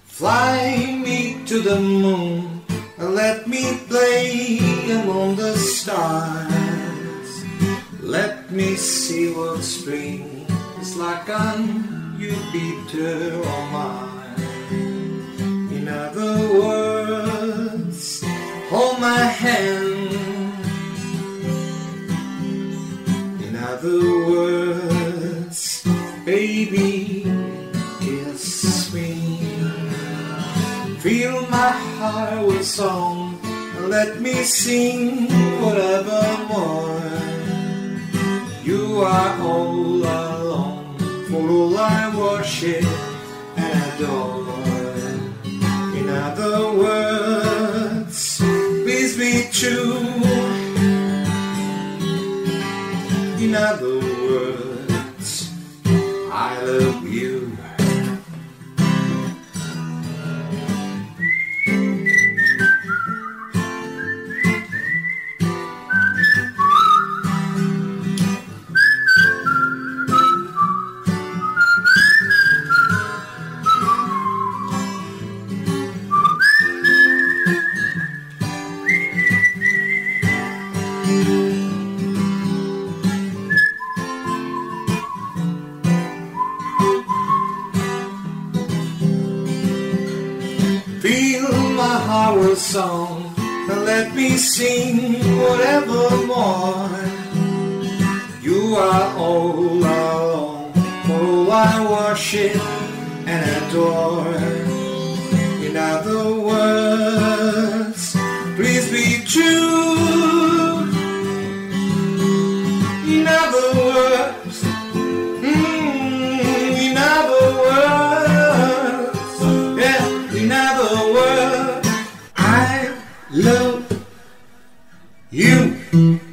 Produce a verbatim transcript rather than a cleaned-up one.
Fly me to the moon and let me play among the stars. Let me see what spring is like on Jupiter or Mars. In other words, hold my hand. In other words, baby, kiss me. Fill my heart with song and let me sing forevermore. You are all alone, for all I worship and adore. In other words, please be true. In other words, I love you. Fill my heart with song and let me sing forevermore. You are all alone, for all I worship and adore. In other words, please be true. In other words, mm, in other words, yeah, in other words, I love you.